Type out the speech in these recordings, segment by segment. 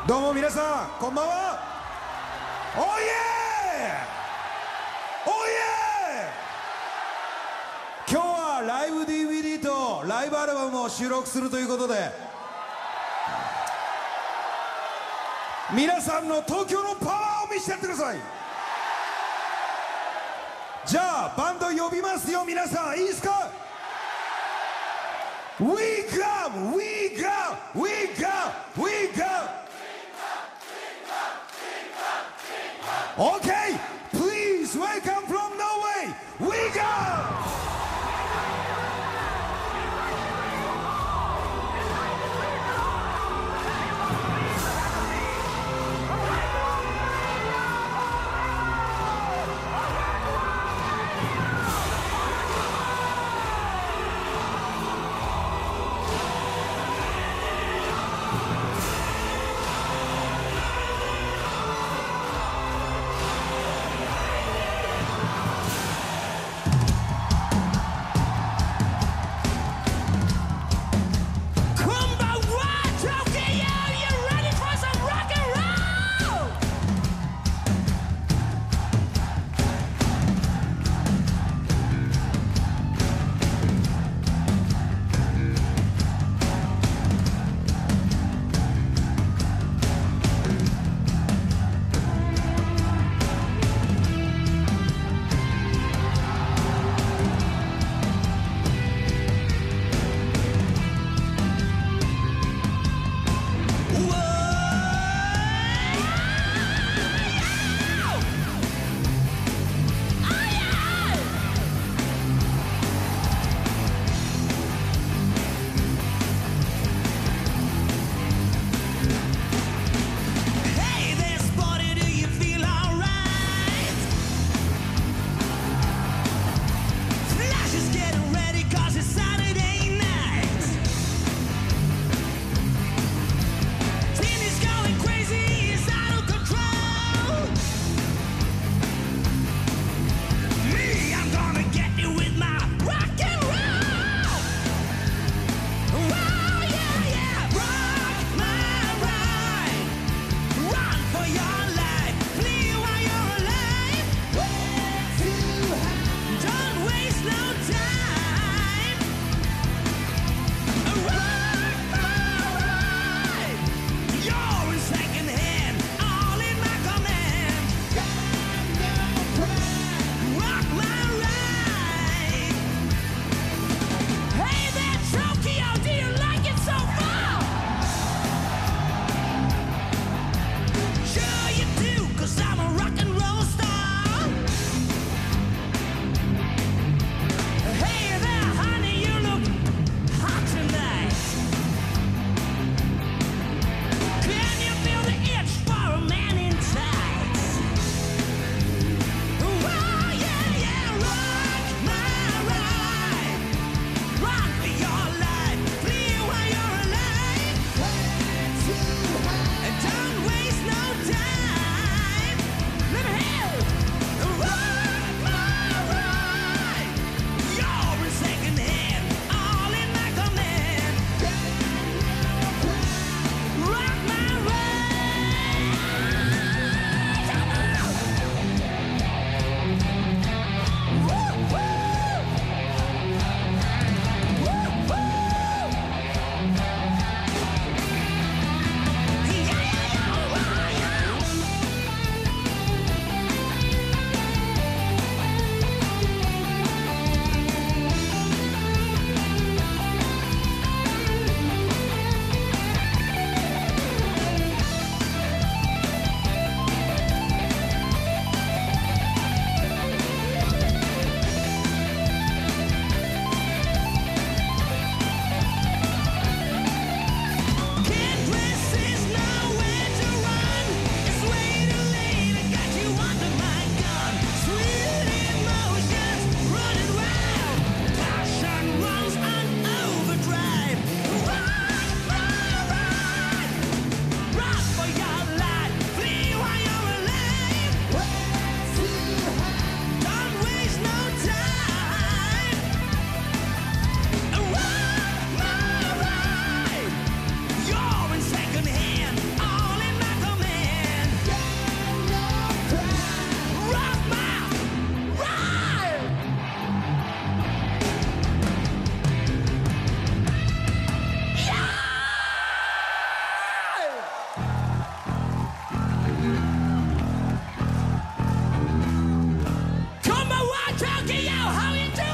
どうも皆さんこんばんは。おいえおいえ、今日はライブ DVD とライブアルバムを収録するということで、皆さんの東京のパワーを見せてやってください。じゃあバンド呼びますよ。皆さんいいですか？ We come! We come! We come! We come! Okay, please welcome from Norway. We go. How you doing?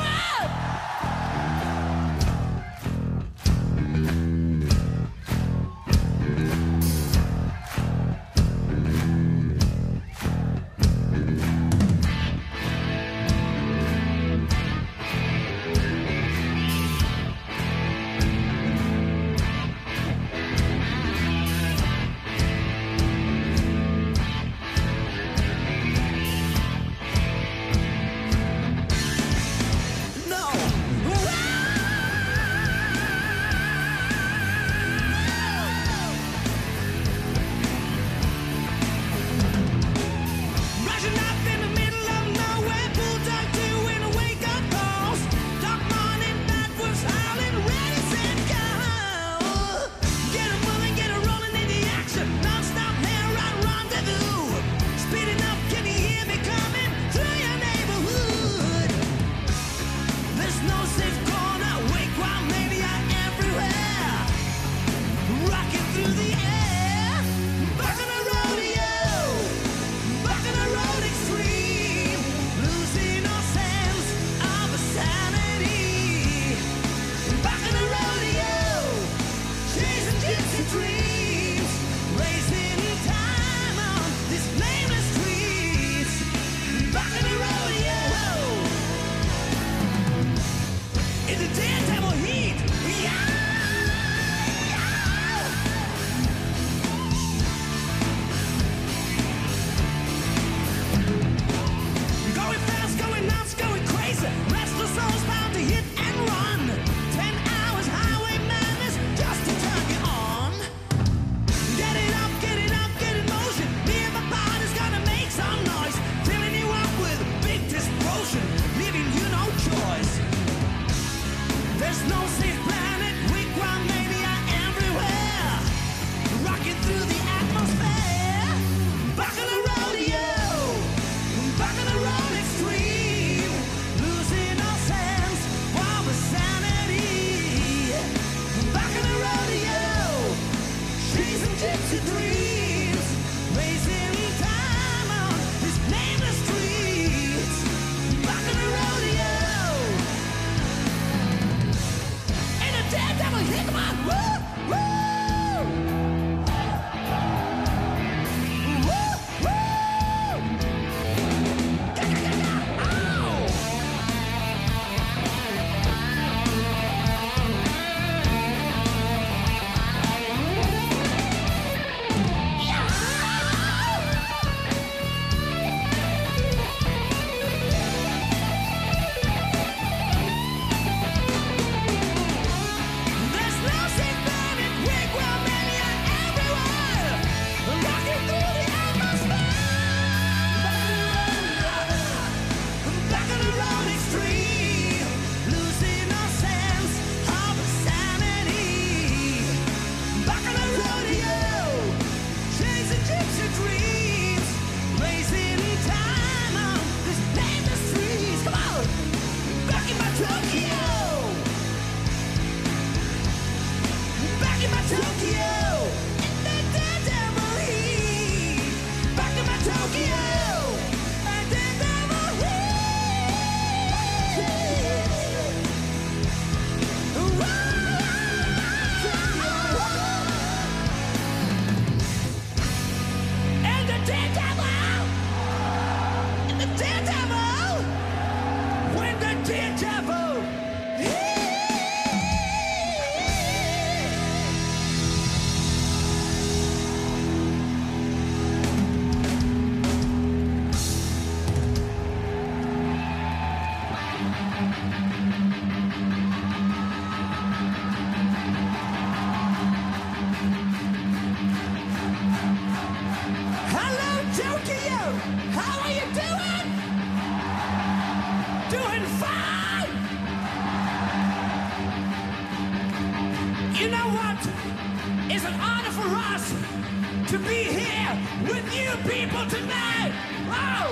You know what? It's an honor for us to be here with you people tonight. Oh!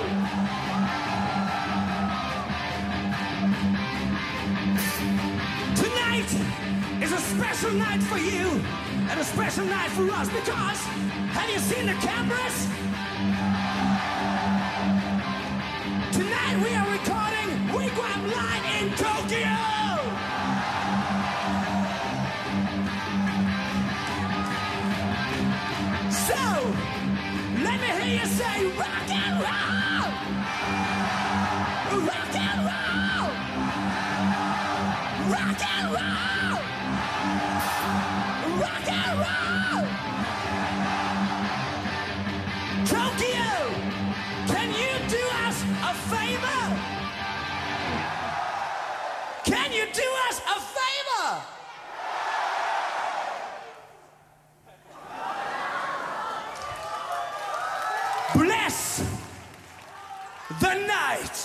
Tonight is a special night for you and a special night for us because have you seen the cameras? Tonight we are recording Telegram line in Tokyo. So, let me hear you say rock and roll! Rock and roll! Rock and roll! Rock and roll! Tokyo, can you do us a favor? Can you do us a favor? Bless the night.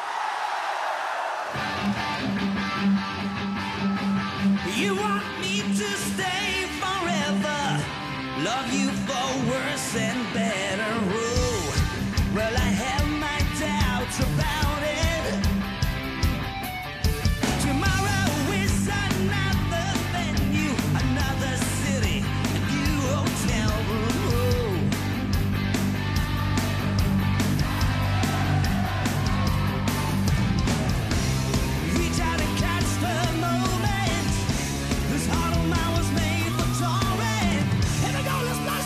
You want me to stay forever, love you for worse and better. Ooh, well, I have my doubts about it. Tomorrow is another venue, another city, a new hotel room. Reach out and catch the moment. This heart of mine was made for touring. Here we go, let's blast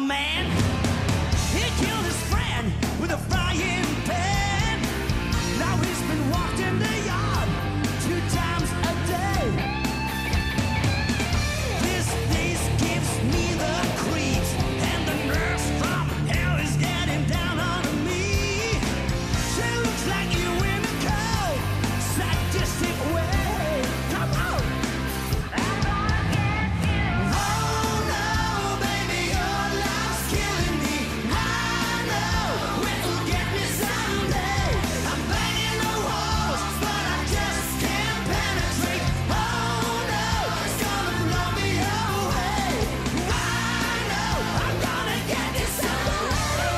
young man. He killed his friend with a frying pan. Now he's been walking the yard 2 times a day. This place gives me the creeps, and the nurse from hell is getting down on me. She looks like you in a cold, sadistic way. Come on! Oh no, baby, your love's killing me. I know it will get me someday. I'm banging the walls, but I just can't penetrate. Oh no, it's gonna blow me away. I know I'm gonna get you someday.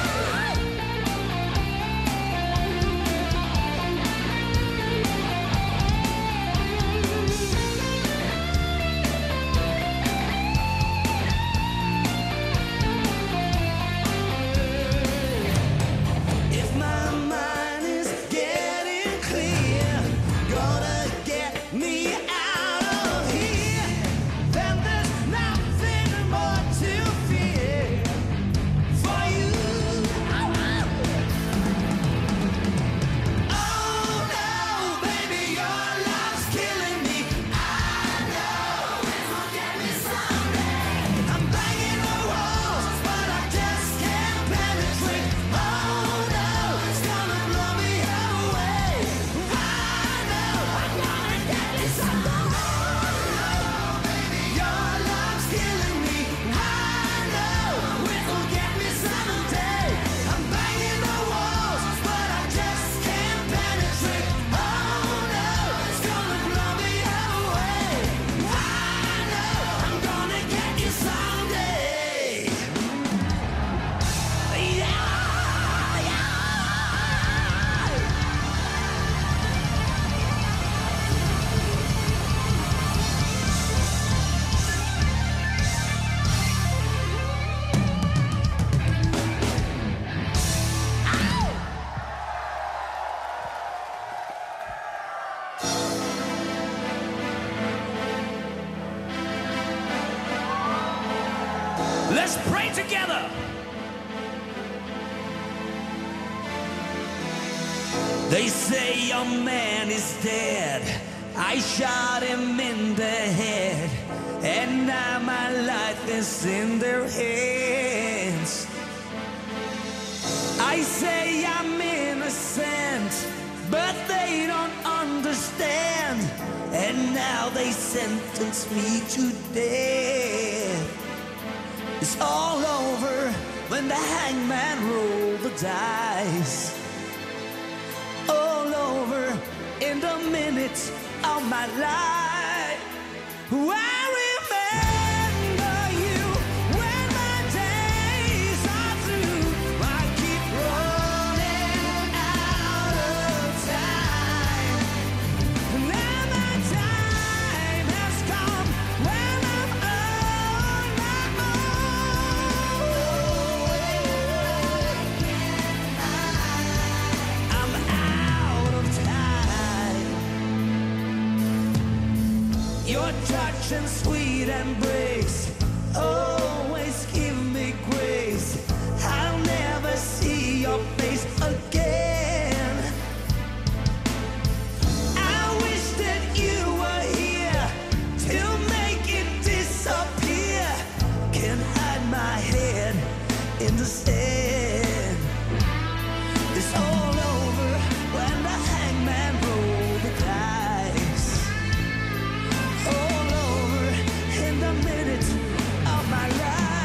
If my mind is getting clear, gonna get me out of here, then there's nothing more to fear for you. Oh no, baby, your love's killing me. I know it will get me someday. I'm banging the walls, but I just can't penetrate. Oh no, it's gonna blow me away. I know I'm gonna get you someday. Baby, your love's killing me. I know it will get me someday. I'm banging the walls, but I just can't penetrate. Oh no, it's gonna blow me away. I know I'm gonna get you someday. Yeah, yeah. Let's pray together. They say your man is dead. I shot him in the head, and now my life is in their hands. I say I'm innocent, but they don't understand, and now they sentence me to death. It's all over when the hangman rolled the dice. All over in the minutes of my life. I remember you when my days are through. I keep running out of time. Now my time has come when I'm on my own. I'm out of time. Your touch and sweet embrace always give me grace. I'll never see your face again. I wish that you were here to make it disappear. Can't hide my head in the sand. It's all over when the hangman rolled the dice. All over in the minutes of my life.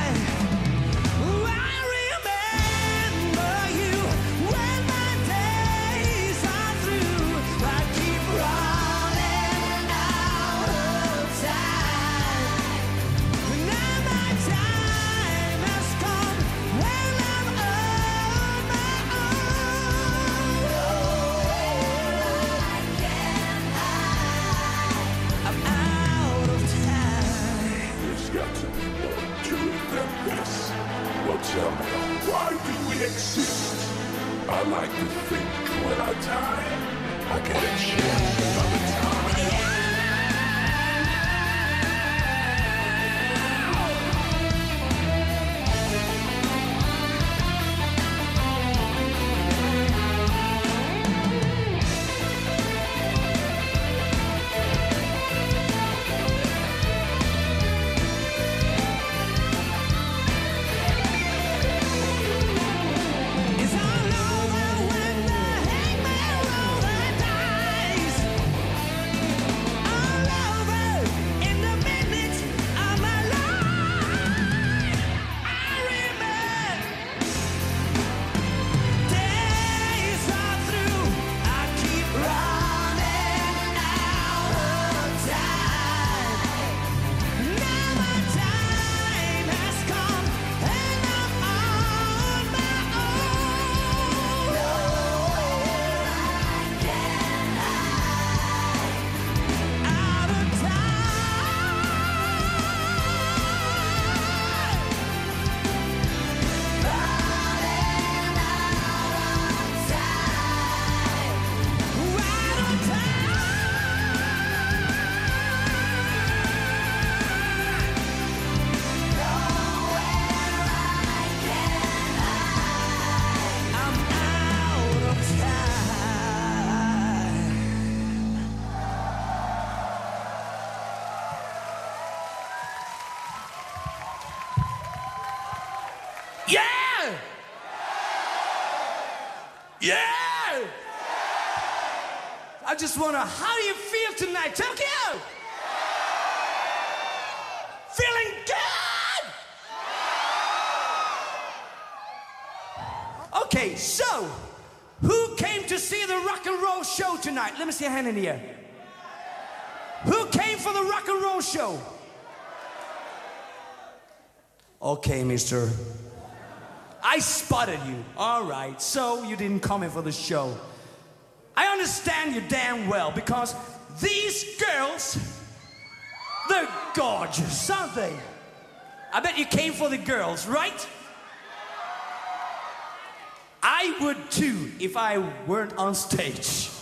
I just wonder, how do you feel tonight, Tokyo? Feeling good? Okay, so, who came to see the rock and roll show tonight? Let me see a hand in the air. Who came for the rock and roll show? Okay, mister. I spotted you. All right, so you didn't come in for the show. I understand you damn well, because these girls, they're gorgeous, aren't they? I bet you came for the girls, right? I would too if I weren't on stage.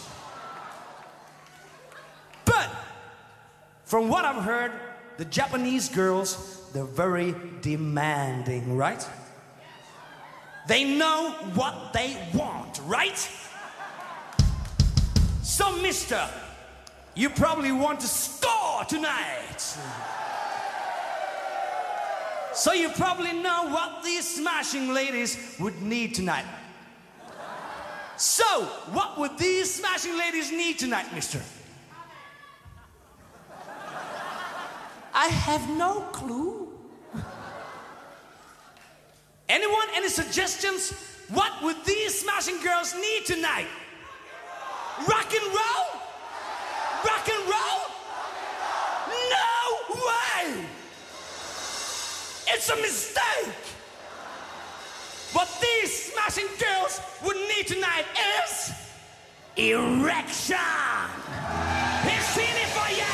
But from what I've heard, the Japanese girls, they're very demanding, right? They know what they want, right? So, mister, you probably want to score tonight. So you probably know what these smashing ladies would need tonight. So, what would these smashing ladies need tonight, mister? I have no clue. Anyone? Any suggestions? What would these smashing girls need tonight? Rock and roll? Rock and roll? No way! It's a mistake! What these smashing girls would need tonight is erection! Here's Feely for ya!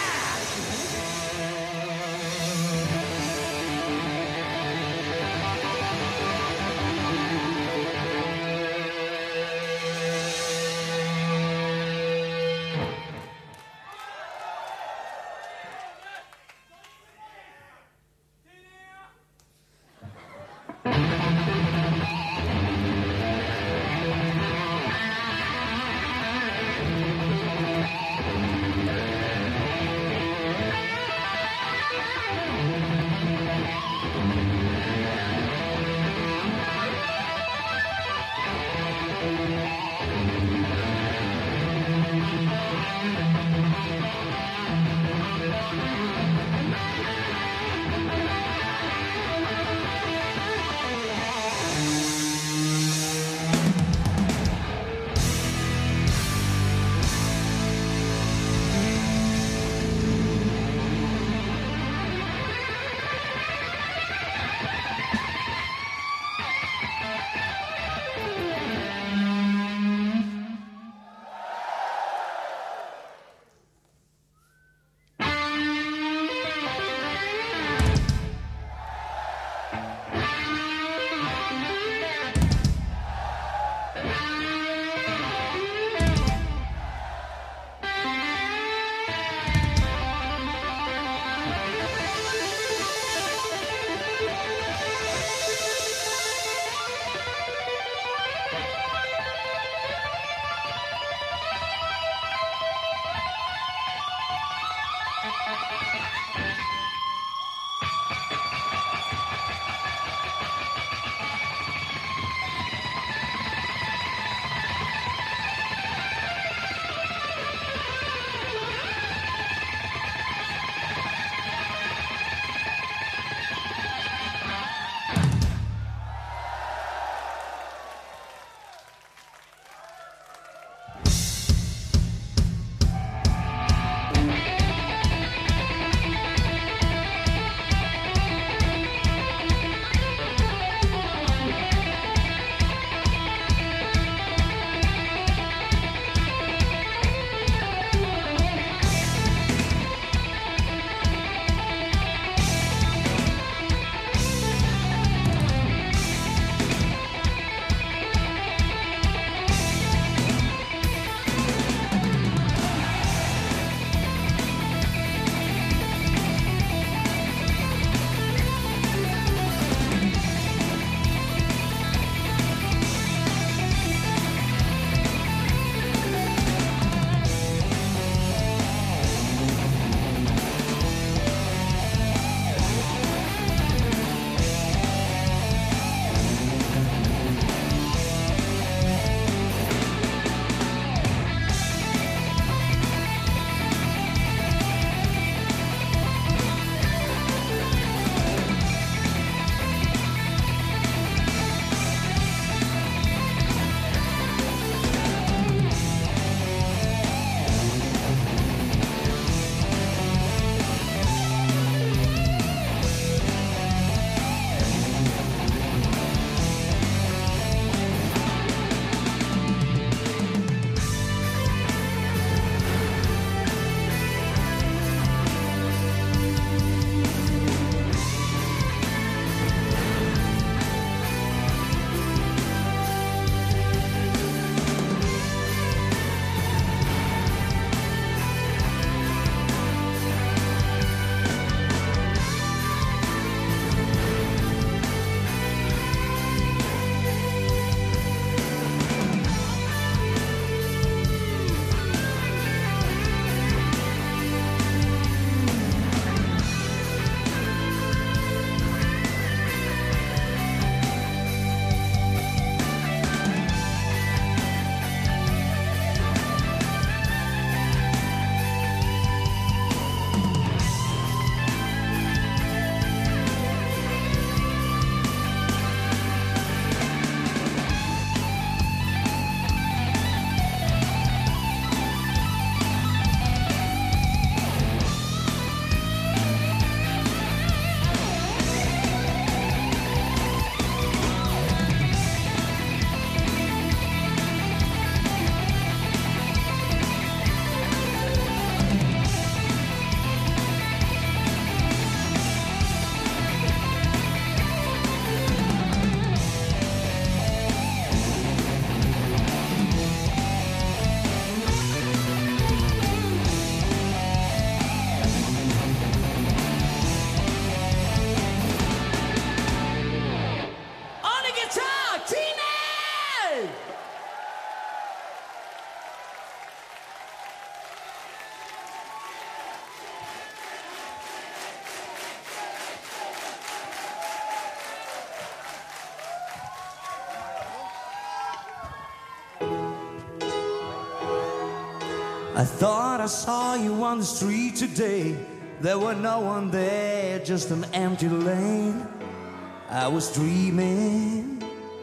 I thought I saw you on the street today. There were no one there, just an empty lane. I was dreaming,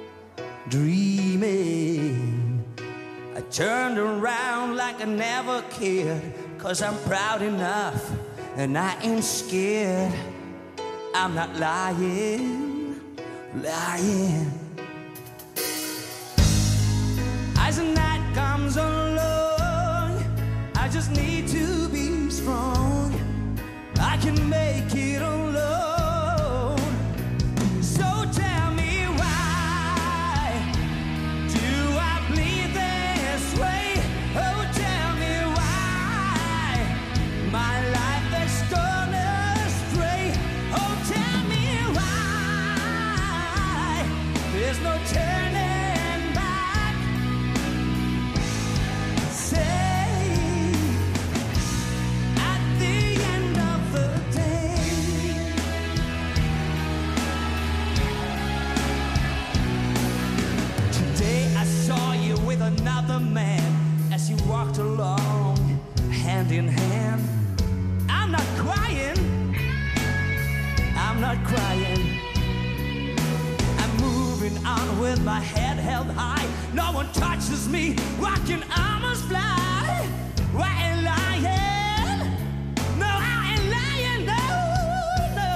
dreaming. I turned around like I never cared, 'cause I'm proud enough and I ain't scared. I'm not lying, lying. As the night comes along, I just need to be strong. I can make it alone. So tell me, why do I bleed this way? Oh, tell me why my life has gone astray. Oh, tell me why there's no turning back. Say, another man as you walked along, hand in hand. I'm not crying, I'm not crying. I'm moving on with my head held high. No one touches me, rocking almost fly. I ain't lying, no, I ain't lying, no, no.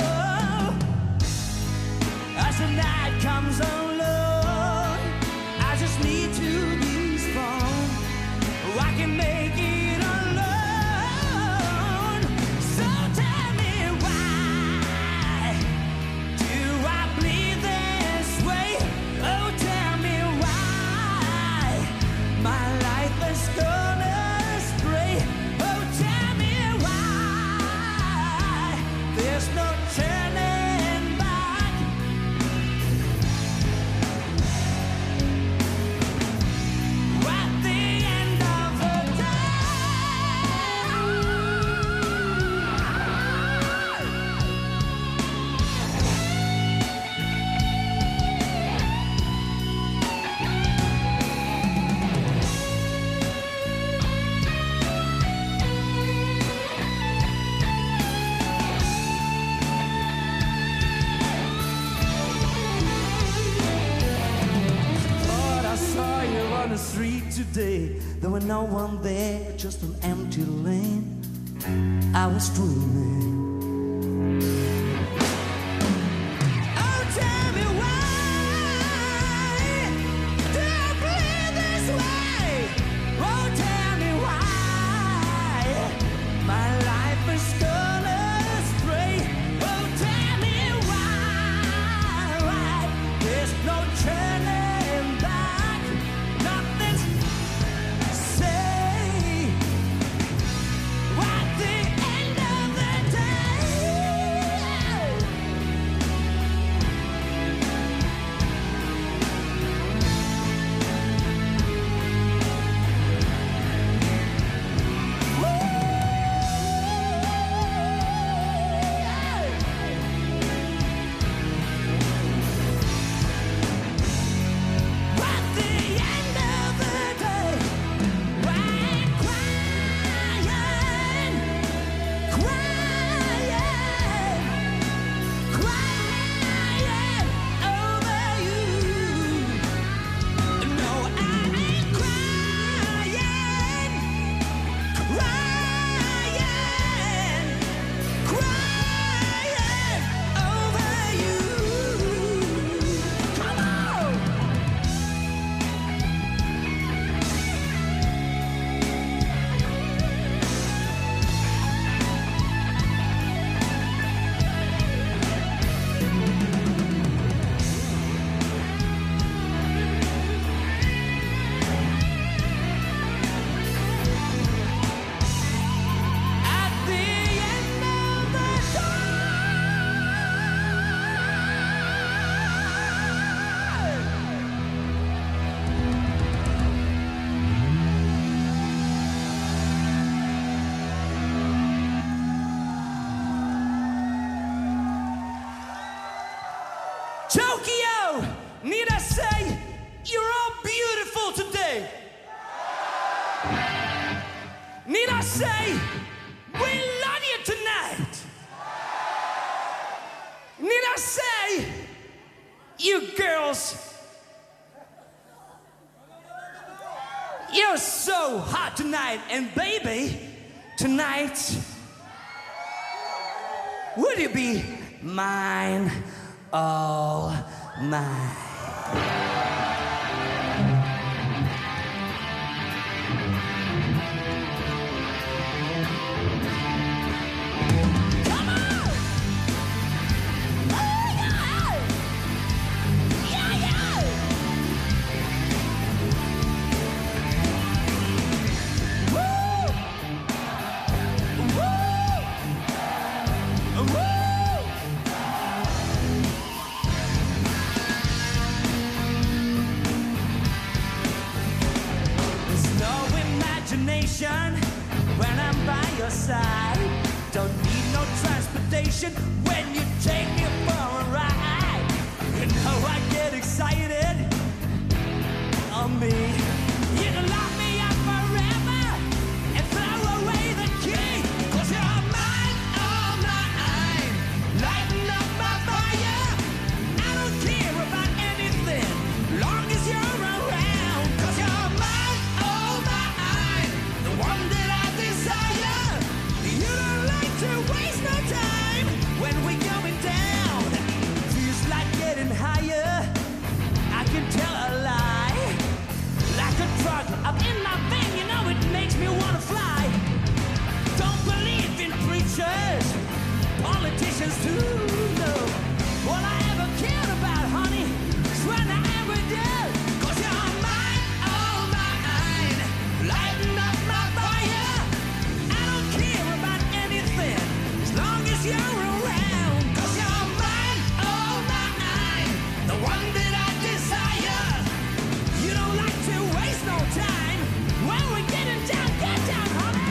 As the night comes along, I just need to be strong. I can make it alone. So tell me, why do I bleed this way? Oh, tell me why my life is gonna astray. Oh, tell me why there's no turning back. At the end of the on the street today, there were no one there, just an empty lane. I was dreaming. Oh, tell me why do I bleed this way? Oh, tell me why my life is gonna astray. Oh, tell me why there's no turning back. Nothing's safe at the end of the day. At the end of the day, I'm crying, crying over you. No, I ain't crying, crying over you. Come on. At the end of the Tokyo, need I say, you're all beautiful today. say we love you tonight? Need I say, you girls, you're so hot tonight, and baby, tonight, would you be mine, all mine? When I'm by your side, don't need no transportation when you take me for a ride. You know I get excited on me. You can lock me up forever and throw away the key, 'cause you're mine, all mine, lighting up my fire. I don't care about anything, long as you're around, 'cause you're mine, all mine, the one that I desire. You don't like to waste no time when we're going down. Feels like getting higher, I can tell a lie. Like a drug up in my vein, you know it makes me wanna fly. Don't believe in preachers, politicians too, no. All I ever cared about, honey, is when I ever did. 'Cause you're mine, all mine, lighting up my fire. I don't care about anything, as long as you're around. 'Cause you're mine, all mine, the one that I desire. You don't like to waste no time when we're getting down, get down, honey.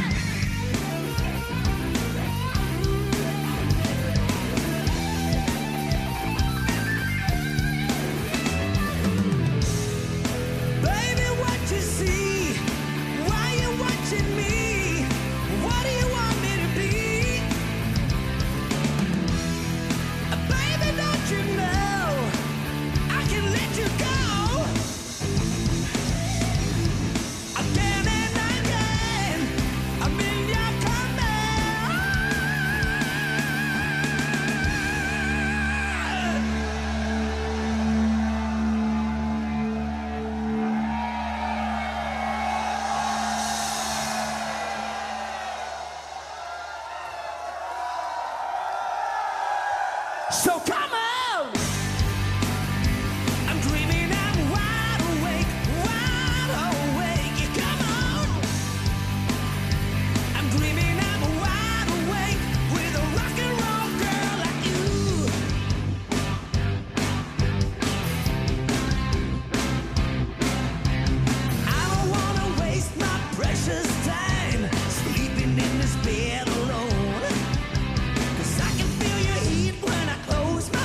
Baby, what you see? Why you watching me? What do you want me to be? Baby, don't you know I can let you go again and again? I'm in your command. So come on! I'm dreaming, I'm wide awake, yeah, come on! I'm dreaming, I'm wide awake with a rock and roll girl like you. I don't wanna waste my precious time sleeping in this bed alone, 'cause I can feel your heat when I close my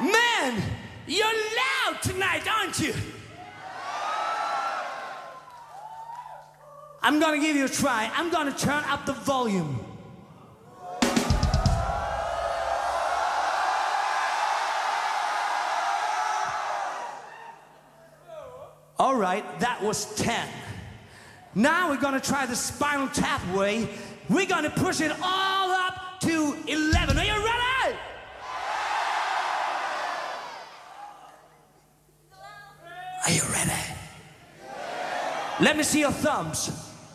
Man, you're loud tonight, aren't you? I'm gonna give you a try. I'm gonna turn up the volume. All right, that was 10. Now we're gonna try the Spinal Tap way. We're gonna push it all up to 11. Are you ready? Are you ready? Let me see your thumbs.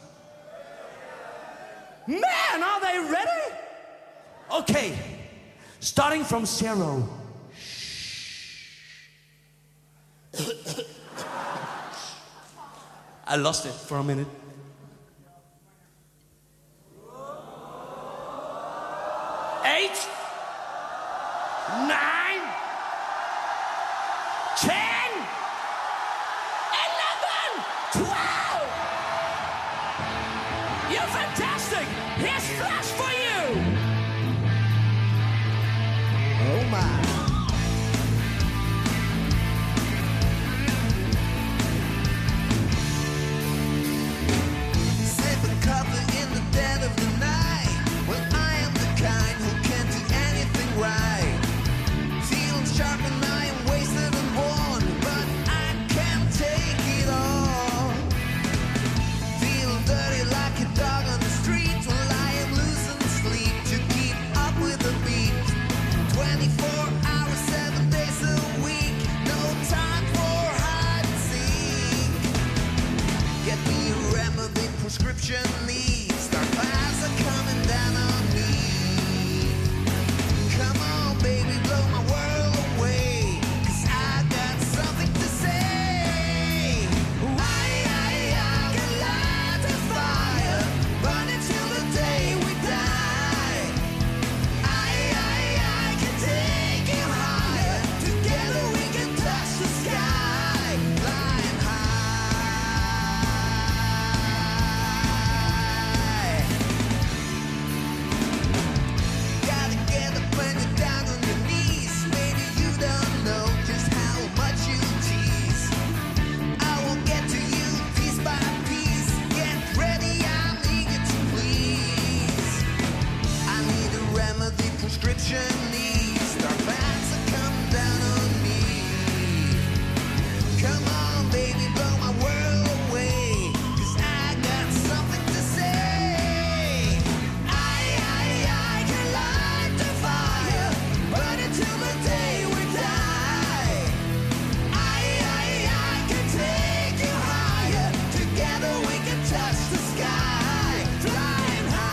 Man, are they ready? Okay, starting from 0. I lost it for a minute. 8, 9, 10, 11, 12. You're fantastic. Here's Flash for you. Oh my. Prescription needs, dark clouds are coming down on me. Come on, baby, blow my world away, 'cause I got something to say. I can light the fire, burn it till the day we die. I can take you higher, together we can touch the sky, flying high. Prescription needs, dark clouds are coming down on me. Come on, baby, blow my world away, 'cause I got something to say. I can light the fire, burn it till the day we die. I can take you higher, together we can touch the sky, flying high.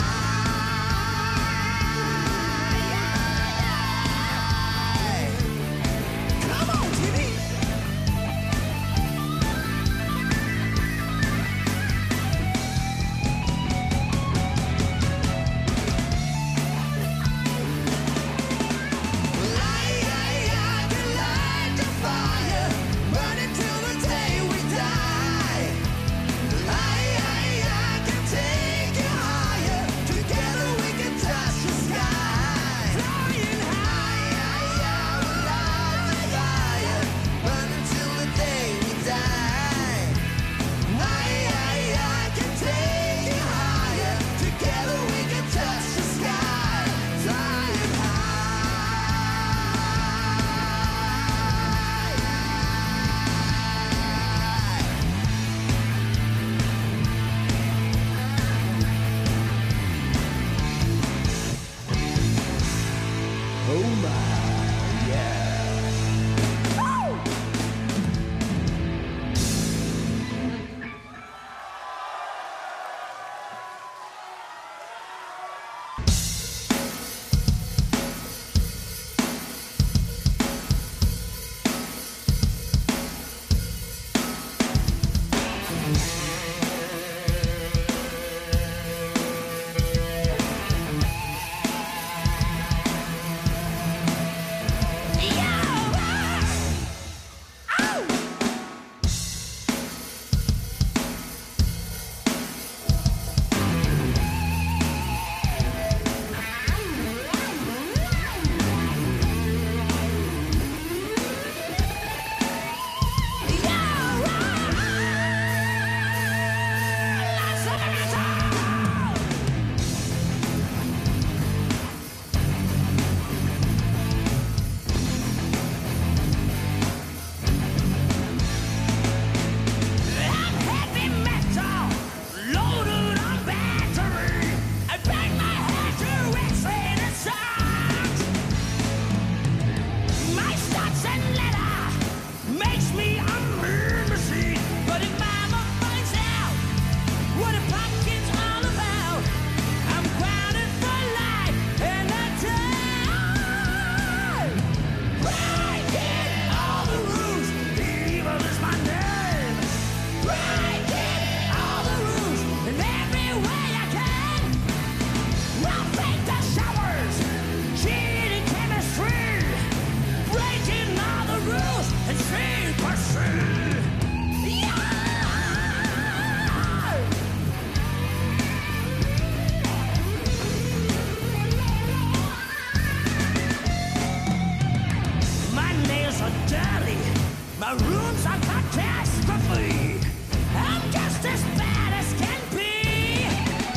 dirty. My rooms are catastrophe. I'm just as bad as can be.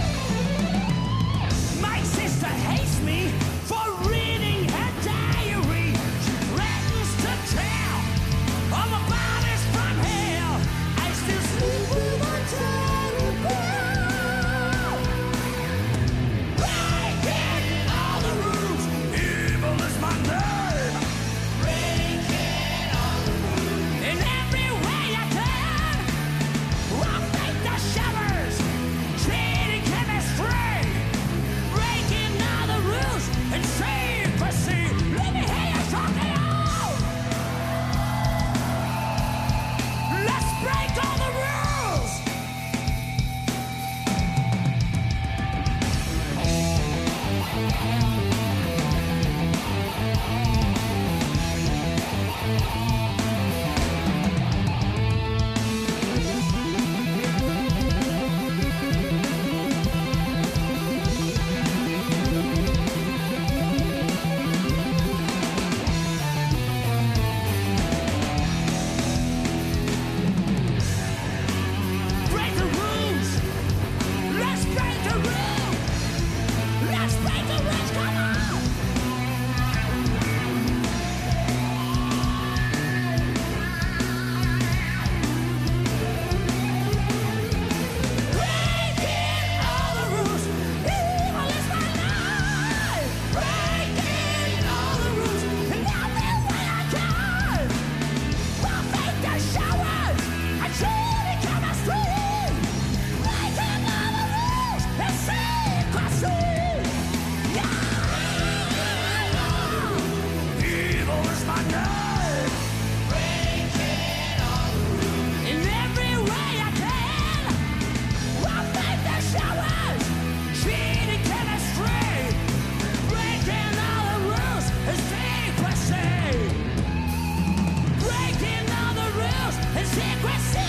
My sister hates me for reading her diary. She threatens to tell all the bodies from hell. I still sleep with a tiny girl. Breaking all the rules. Evil is my name. Breaking all the rules. In every way I can. I'll make the showers. Treating chemistry. Breaking all the rules. And secrecy. Let me hear you talking out. Let's break all the rules. Break the rules. Let's break the rules. Let's break the rules. Come on. Breaking all the rules. Evil is my life. Breaking all the rules. In every way I can. I'll make the showers. I truly chemistry. Breaking all the rules. And secrecy. Evil is my name. Breaking all the rules. In every way I can. I'll make the showers. Cheating chemistry. Breaking all the rules. And secrecy. Breaking all the rules. And secrecy.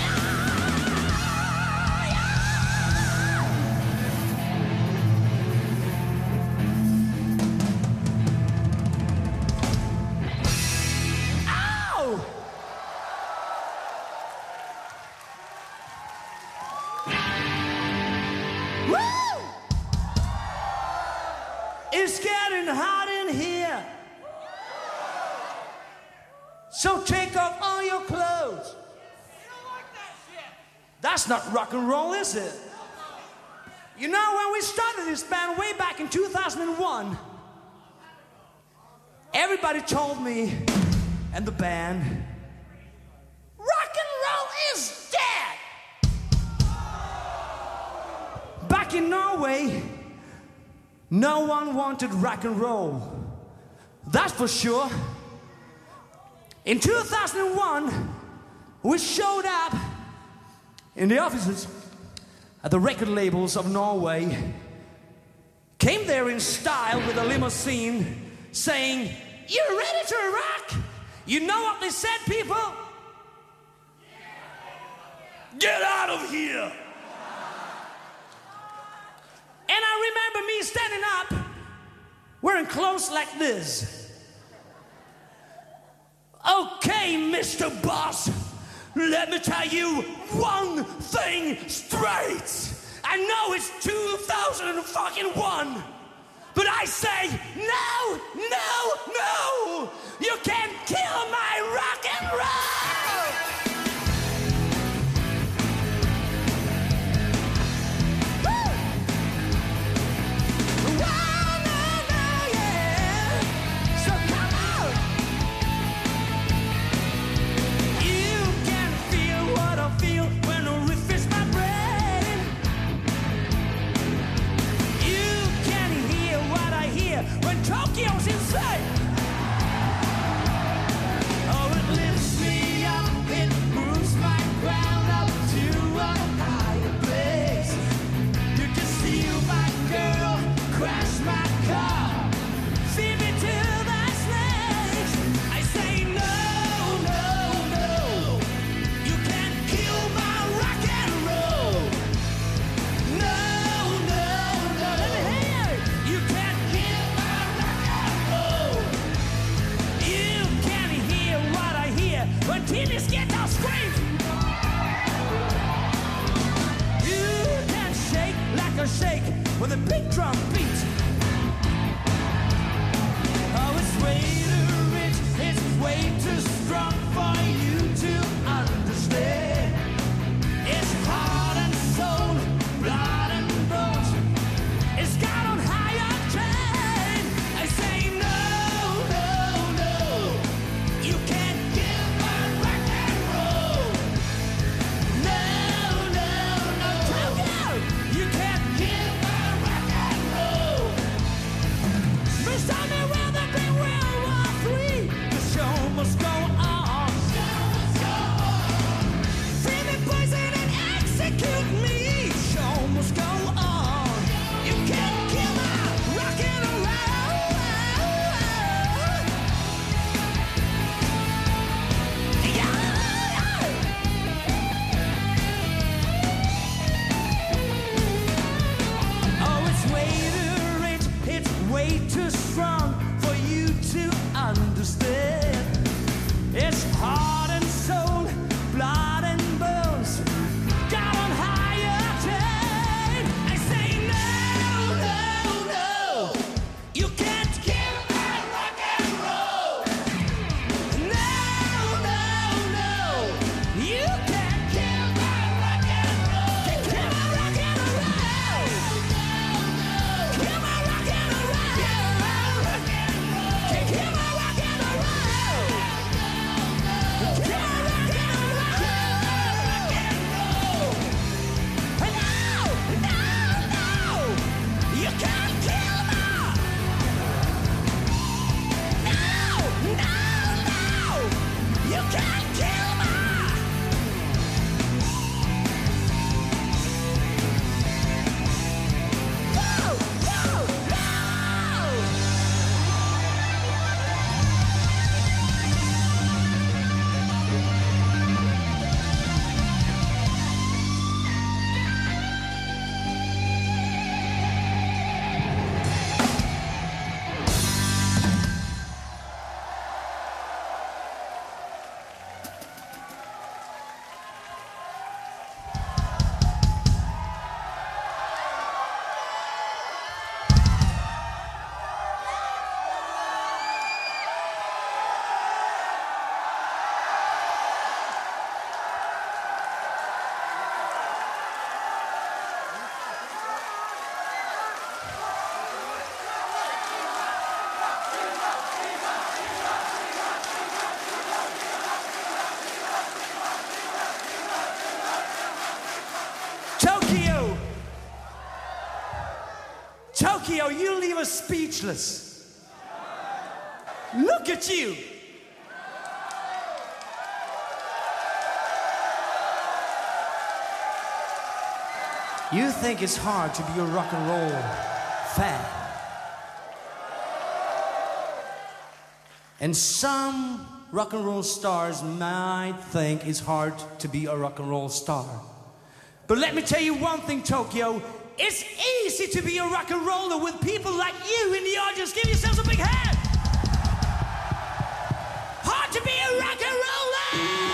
Ow! Woo! It's getting hot in here. So take off all your clothes. That's not rock and roll, is it? You know, when we started this band way back in 2001, everybody told me, and the band, rock and roll is dead. Back in Norway, no one wanted rock and roll. That's for sure. In 2001, we showed up in the offices at the record labels of Norway, came there in style with a limousine, saying, "You ready to rock?" You know what they said, people? Get out of here! And I remember me standing up, wearing clothes like this. Okay, Mr. Boss, let me tell you one thing straight. I know it's 2001, but I say no, no, no! You can't kill my rock and roll! Woo! Wow, no, no, yeah! So come on! You can feel what I feel when a riff is my brain. You can hear what I hear when talking Tokyo, you leave us speechless. Look at you. You think it's hard to be a rock and roll fan. And some rock and roll stars might think it's hard to be a rock and roll star. But let me tell you one thing, Tokyo. It's easy to be a rock and roller with people like you in the audience. Give yourselves a big hand. Hard to be a rock and roller!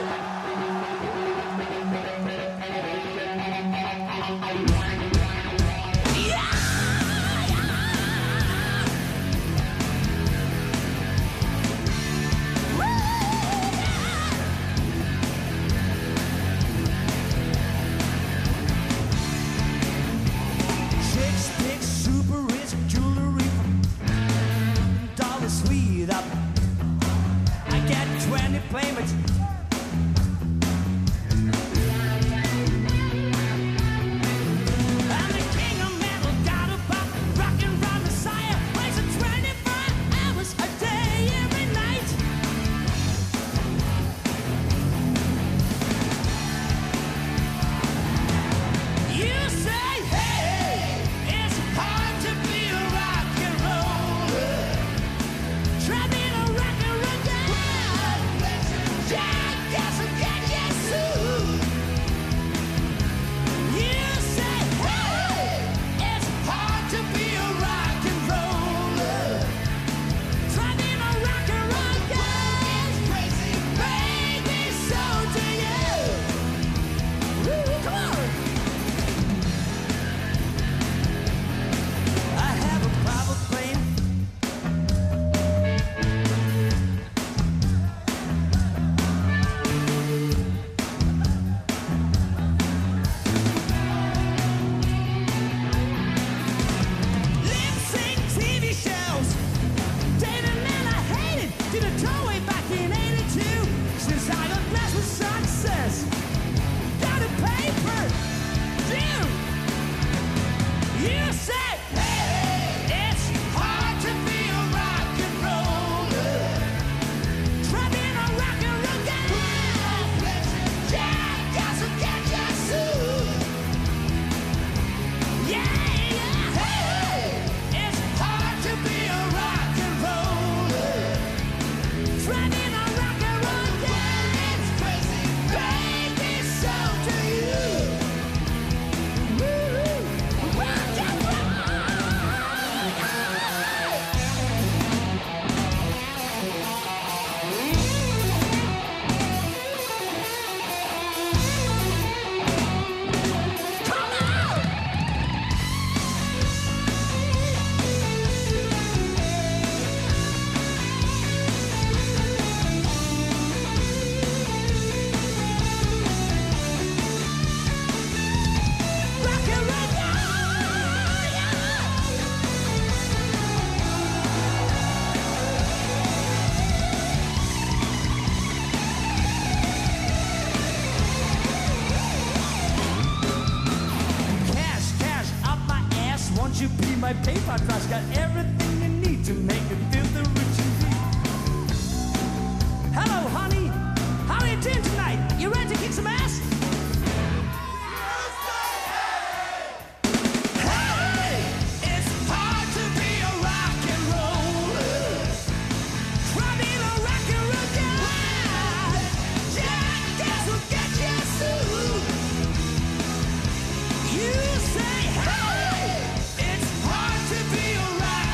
Playmates. I'm the king of metal, got a pop, rock and roll messiah, plays it 24 hours a day, every night. You say, hey, it's hard to be a rock and roller. Try being a rock and roll guy. Jack doesn't get you soon. You say, hey, it's hard to be a rock and roller. Try being a rock and roll guy. It's crazy, baby, so do you. Woo, come on. I have a private plane. Lip-sync TV shows. Dated men I hated. Did a tollway back in 82. Since I got blessed with success. Got a paper due. You said, hey, it's hard to be a rock and roller. Try being a rock and roll guy. Jack doesn't get you soon. Yeah, hey, it's hard to be a rock and roller. Try being a rock and roll guy. It's crazy, baby, so do you. Woo, rock and roll. Come on! Rock and roll, Cash up my ass. Won't you be my paper crush? Got everything you need to make it feel the rich and deep. Hello, honey. How are you doing tonight? You ready to kick some ass? Hey, it's hard to be a rock and roller. Try being a rock and roll guy. Jack doesn't get you soon. You say, hey, it's hard to be a rock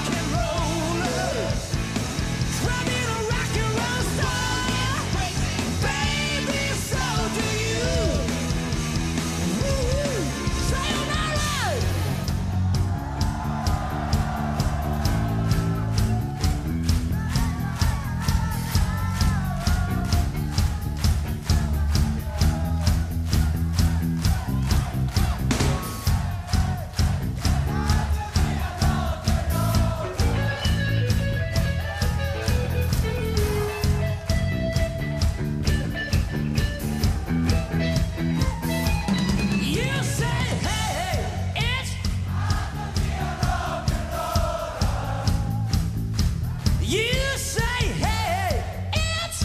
You say, hey, it's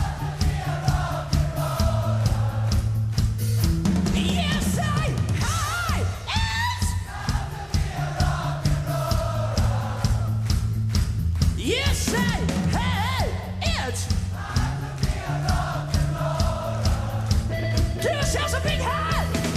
you say, hi, it's you say, hey, it's give yourselves a big hand.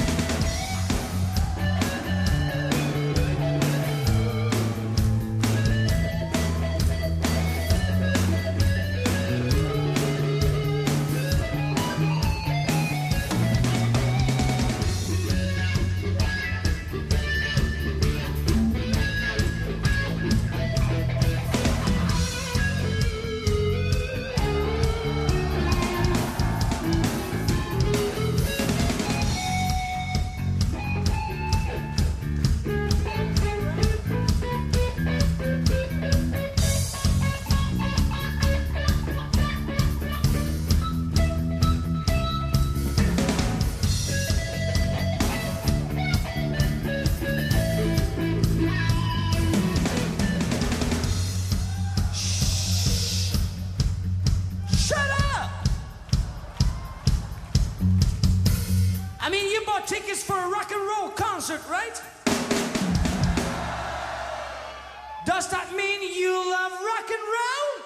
I mean, you bought tickets for a rock and roll concert, right? Does that mean you love rock and roll?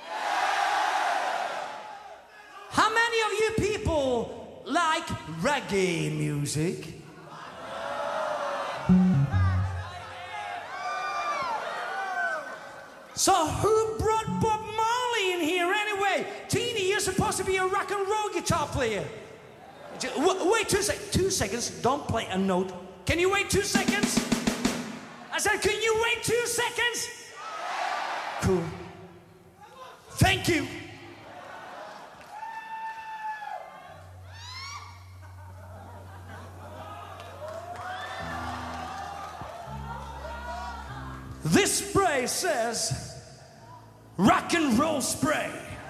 How many of you people like reggae music? So who brought Bob Marley in here anyway? Teeny, you're supposed to be a rock and roll guitar player. Wait 2 seconds. Don't play a note. Can you wait 2 seconds? I said, can you wait 2 seconds? Cool. Thank you. This spray says rock and roll spray.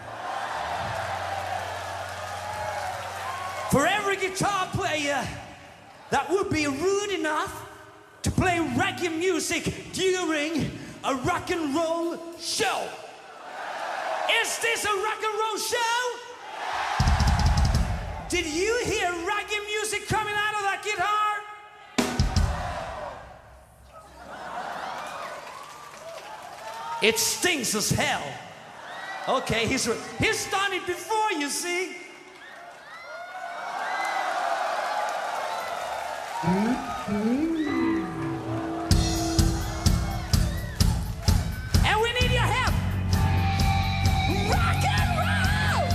For every guitar player that would be rude enough to play reggae music during a rock and roll show. Is this a rock and roll show? Did you hear reggae music coming out of that guitar? It stinks as hell. Okay, he's done it before, you see. And we need your help. Rock and roll!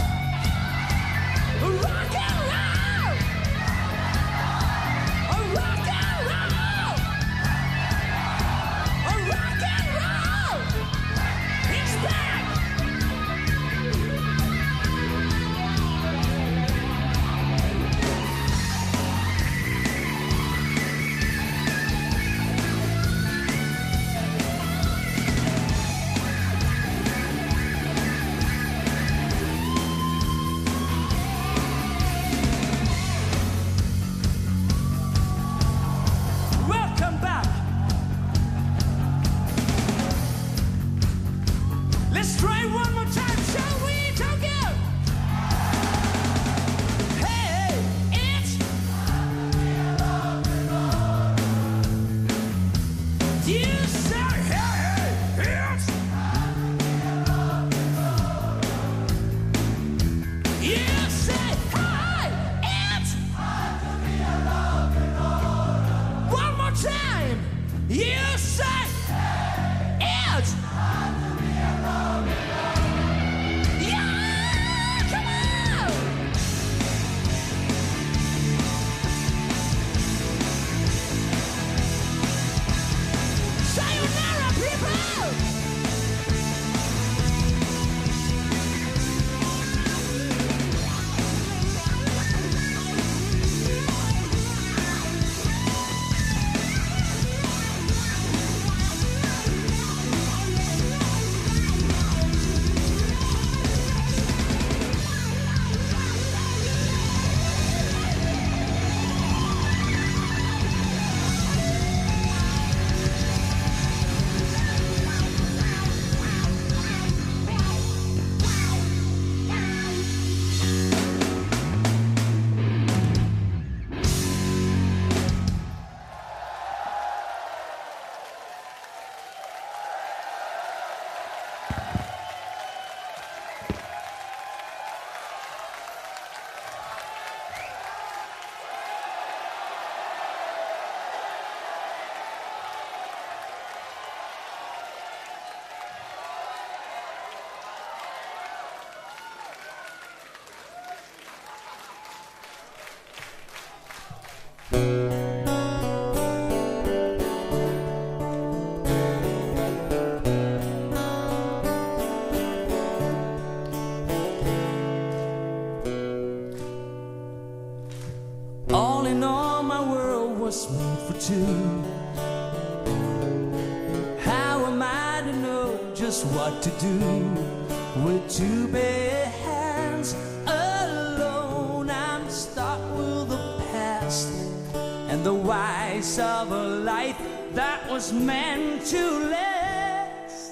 Rock and roll! Rock and roll! Rock and roll! It's back! Let's try one more time, shall we, Tokyo? Hey, it's you say, hey, it's you say, hi, it's one more time. You say, it's too. How am I to know just what to do with two bare hands alone? I'm stuck with the past and the whys of a life that was meant to last.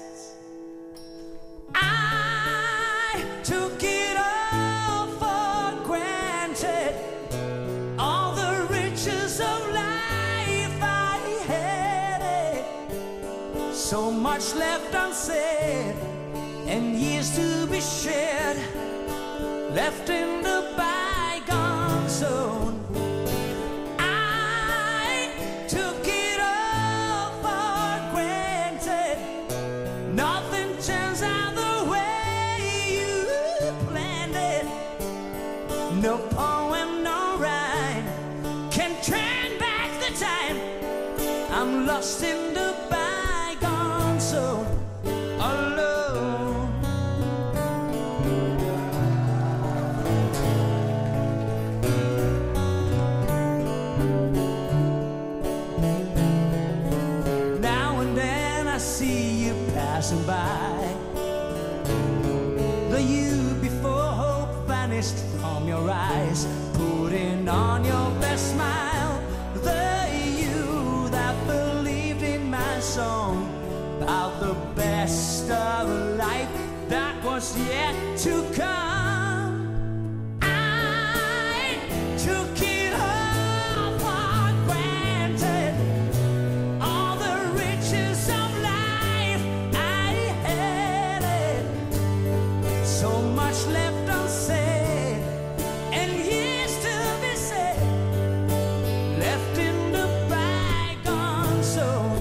I took it all for granted, all the riches of life I had it. So much left unsaid and years to be shared, left in the bygone zone. I took it all for granted. Nothing turns out the way you planned it. No poem, no rhyme can turn back the time. I'm lost in the bygone zone, alone. Now and then I see you passing by, the you before hope vanished from your eyes, putting on your best smile, the you that believed in my song about the best of life that was yet to come. I took it all for granted, all the riches of life I had it. So much left unsaid and years to be said, left in the bygone zone.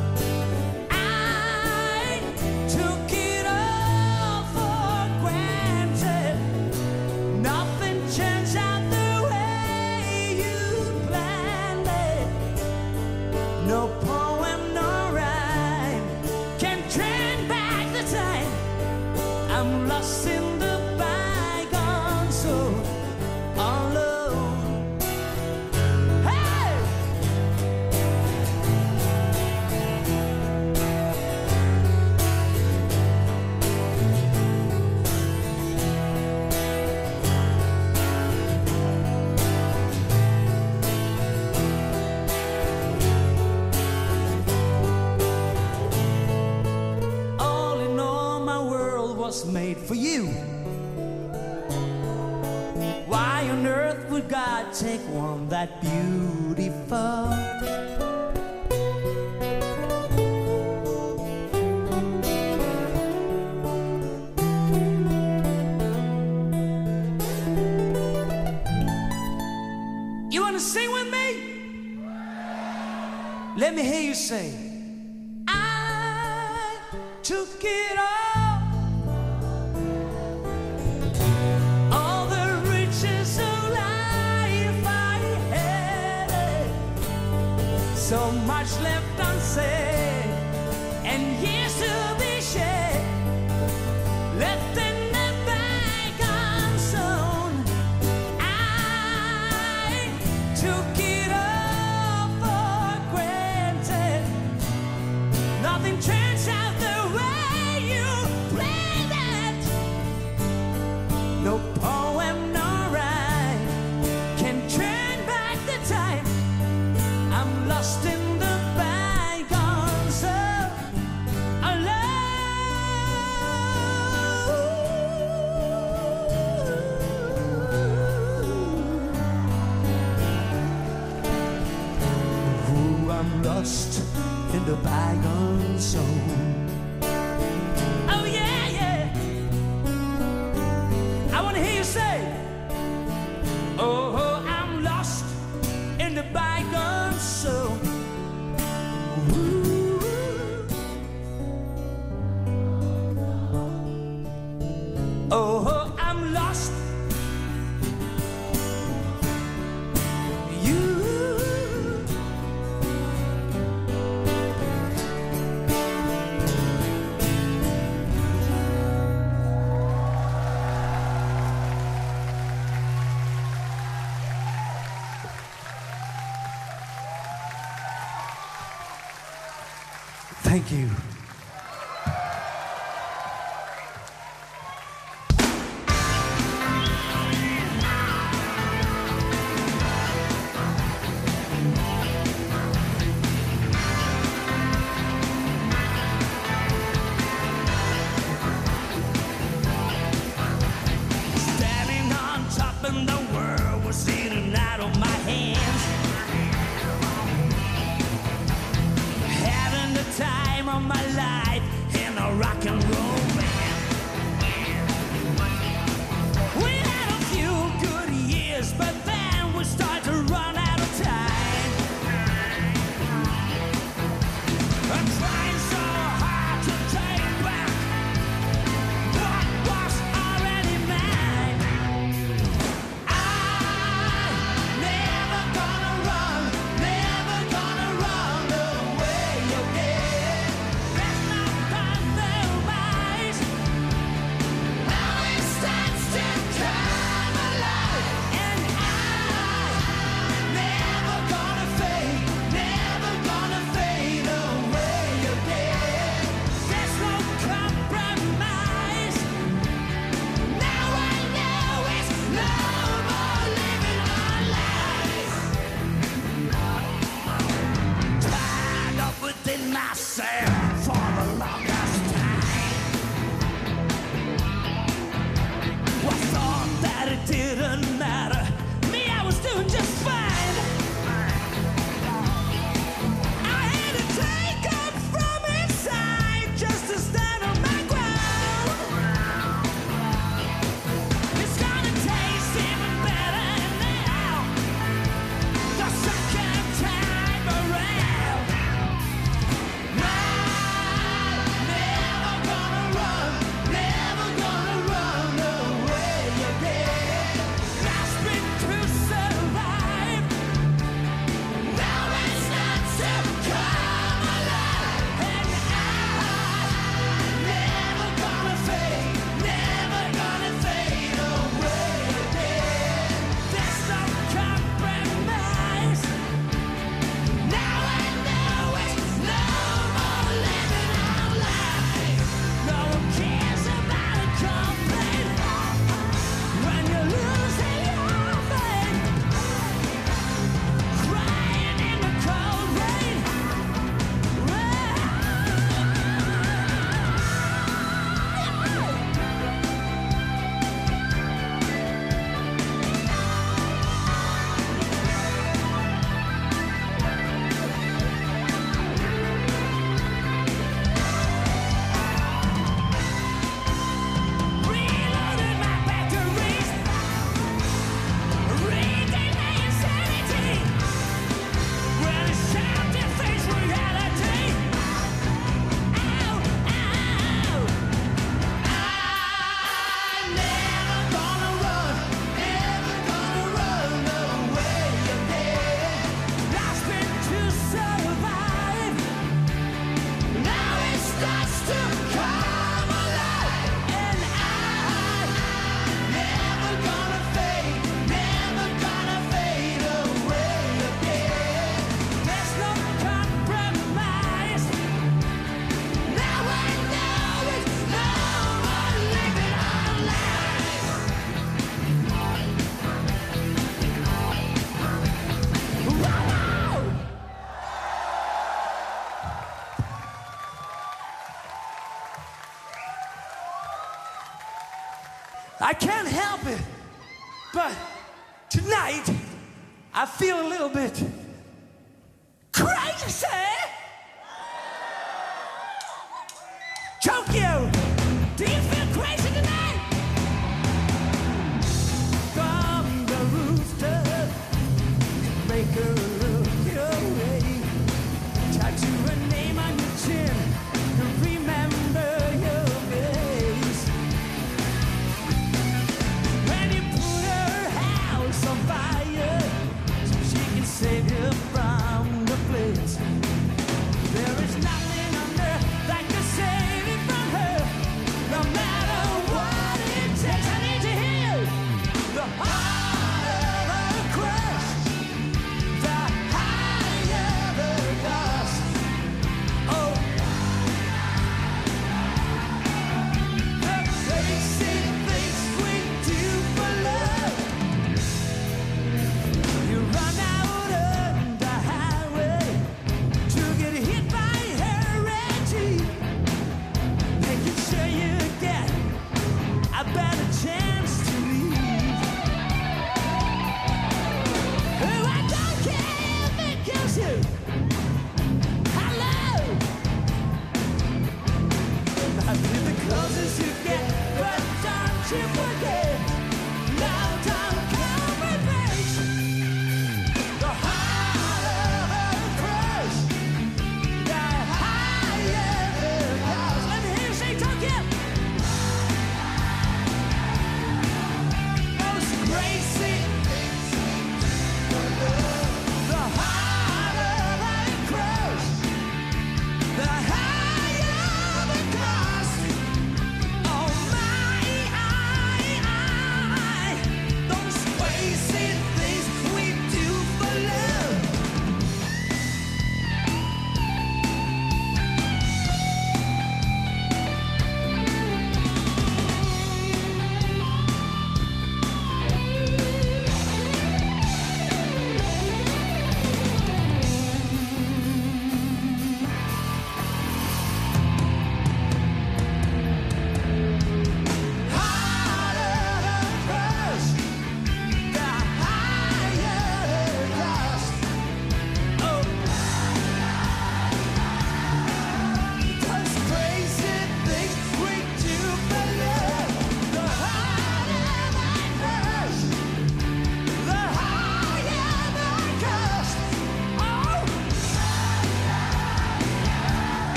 I took it all for granted. Nothing turns out the way you planned it. No poem, no rhyme can turn back the time. I'm lost in the bygone zone, alone. Hey! All in all, my world was made for you. Why on earth would God take one that beautiful? You want to sing with me? Let me hear you say, I took it all the riches of life I had it. So much left unsaid and years to be shared, left in the bygone zone. I took it all for granted. Nothing turns out the way you planned it. No poem, no rhyme can turn back the time. I'm lost in the bygone zone, alone. Ooh, I'm lost in the bygone zone. Oh yeah, yeah. I want to hear you say, oh, I'm lost in the bygone zone. Ooh. Oh, I'm lost. You. Thank you. Standing on top and the world was eating out of my hands. Having the time of my life in a rock and roll band. We had a few good years, but then we started to run out of time. I'm trying so hard to take back what was already mine. I'm never gonna run away again. There's no compromise. Now it starts to come alive, and I'm never gonna fade away again. There's no compromise. Now I know it's no more living our lives. Tied up within myself for the longest time. I thought that it didn't matter. Me, I was doing just fine. I had to take up from inside just to stand on my ground. It's gonna taste even better now, the second time around. I'm never gonna run away again. Grasping to survive. Now it's not to come alive, and I'm never gonna fade away again. There's no compromise. Now I know it's no more living our lives. No one cares about a complaint when you're losing your faith. Crying in the cold rain. Reloading my batteries, regain my insanity. When it's time to face reality. Ow, ow. I'm never gonna run away again. Grasping to survive. Now it starts to come alive, and I'm never gonna fade away again. There's no compromise. Now I know it's no more living our lives. Whoa! I can't help it, but tonight I feel a little bit crazy. Tokyo, do you feel crazy tonight? From the rooster, make her look your way. Tattoo a name on your chin, remember your face. When you put her house on fire, so she can save you from the place.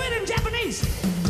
it in Japanese.